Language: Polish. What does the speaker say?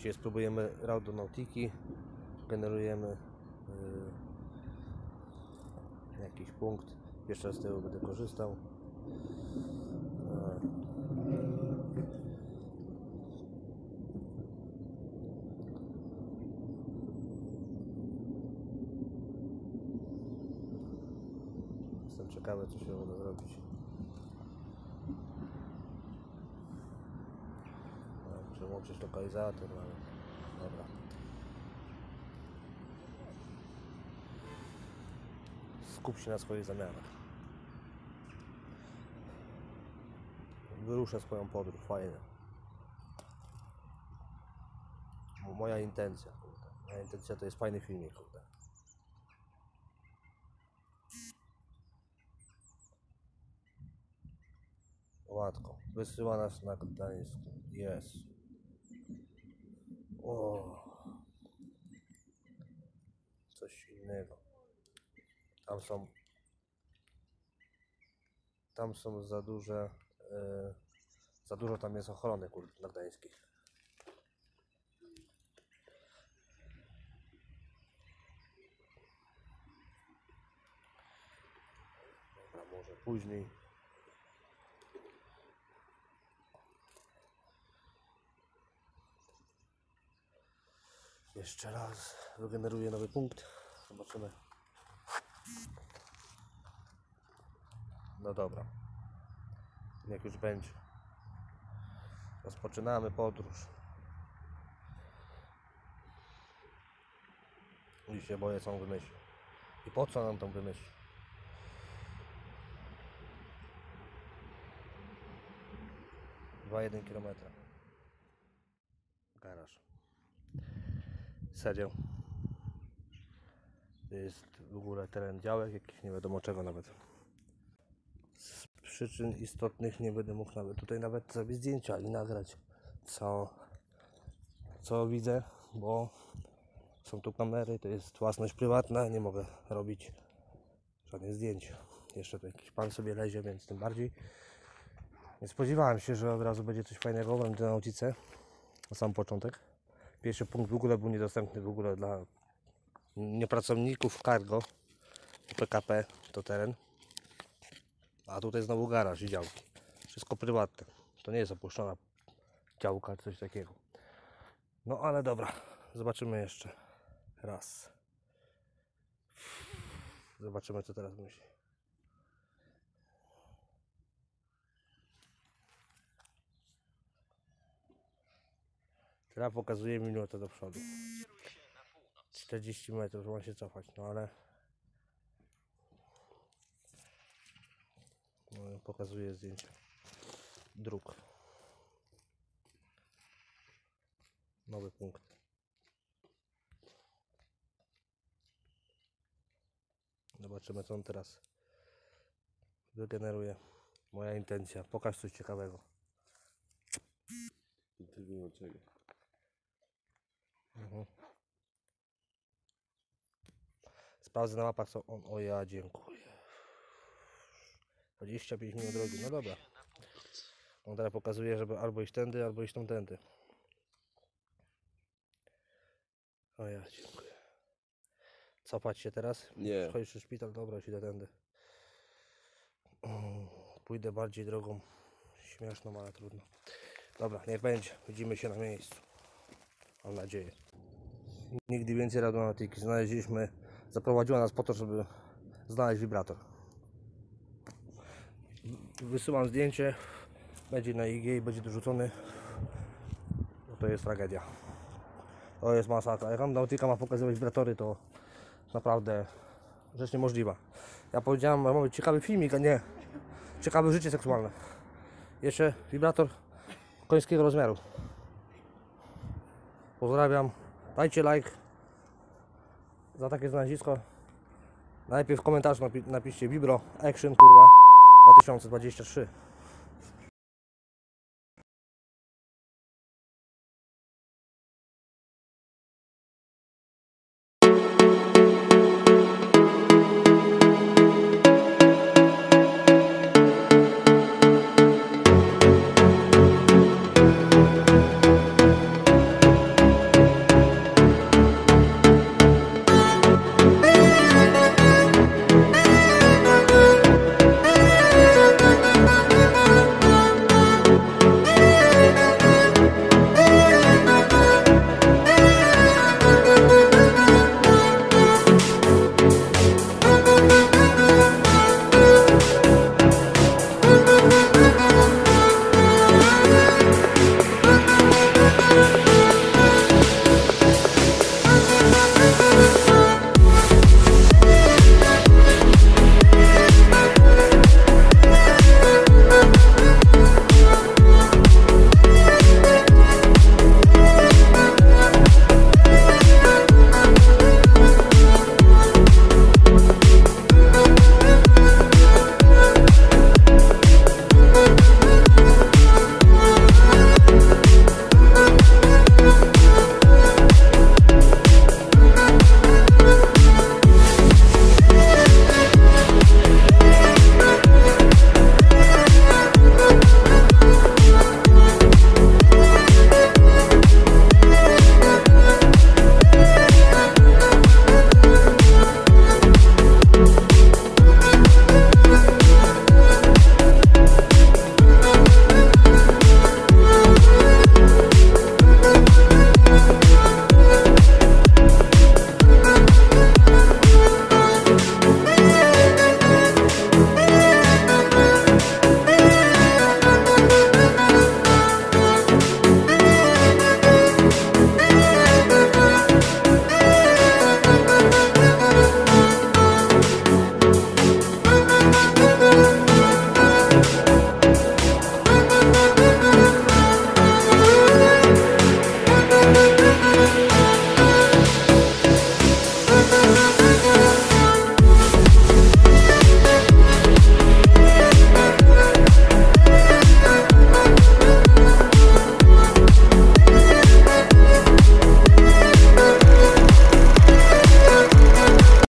Dzisiaj spróbujemy Raudonautiki. Generujemy jakiś punkt. Jeszcze raz z tego będę korzystał. Jestem ciekawy, co się uda zrobić. Muszę włączyć lokalizator, ale dobra. Skup się na swoich zamiarach. Wyruszę swoją podróż, fajnie. Moja intencja, kurde. Moja intencja to jest fajny filmik, kurde. Łatwo. Wysyła nas na Gdańsk. Jest. O. Coś innego. Tam są za duże. Za dużo tam jest ochrony, kurde, na gdańskich. Dobra, może później. Jeszcze raz wygeneruję nowy punkt. Zobaczymy. No dobra. Jak już będzie. Rozpoczynamy podróż. I się boję, co on wymyśli. I po co nam to wymyśli? (2,1 km). Garaż. Serio. To jest w ogóle teren działek, jakiś nie wiadomo czego nawet. Z przyczyn istotnych nie będę mógł tutaj nawet zrobić zdjęcia i nagrać co widzę, bo są tu kamery, to jest własność prywatna, nie mogę robić żadnych zdjęć. Jeszcze tu jakiś pan sobie lezie, więc tym bardziej. Nie spodziewałem się, że od razu będzie coś fajnego w Raudonautice na sam początek. Pierwszy punkt w ogóle był niedostępny w ogóle dla niepracowników cargo, PKP to teren. A tutaj znowu garaż i działki. Wszystko prywatne. To nie jest opuszczona działka, coś takiego. No ale dobra, zobaczymy jeszcze raz. Zobaczymy, co teraz myśli. Teraz pokazuje minutę do przodu. 40 metrów, ma się cofać, no ale no, pokazuje zdjęcie dróg. Nowy punkt. Zobaczymy, co on teraz wygeneruje. Moja intencja. Pokaż coś ciekawego. Sprawdzę na mapach, co on. O ja, dziękuję. 25 minut drogi, no dobra. On teraz pokazuje, żeby albo iść tędy, albo iść tamtędy. O ja, dziękuję. Cofać się teraz? Nie. Chodzisz do szpital? Dobra, już idę tędy. Pójdę bardziej drogą śmieszną, ale trudno. Dobra, niech będzie. Widzimy się na miejscu. Mam nadzieję. Nigdy więcej Raudonautiki. Zaprowadziła nas po to, żeby znaleźć wibrator. Wysyłam zdjęcie. Będzie na IG i będzie dorzucony. To jest tragedia. To jest masakra. Jak Raudonautика ma pokazywać wibratory, to naprawdę rzecz niemożliwa. Ja powiedziałem, że mamy ciekawy filmik, a nie ciekawe życie seksualne. Jeszcze wibrator końskiego rozmiaru. Pozdrawiam. Dajcie like za takie znalezisko. Najpierw w komentarzu napiszcie Vibro Action kurwa 2023.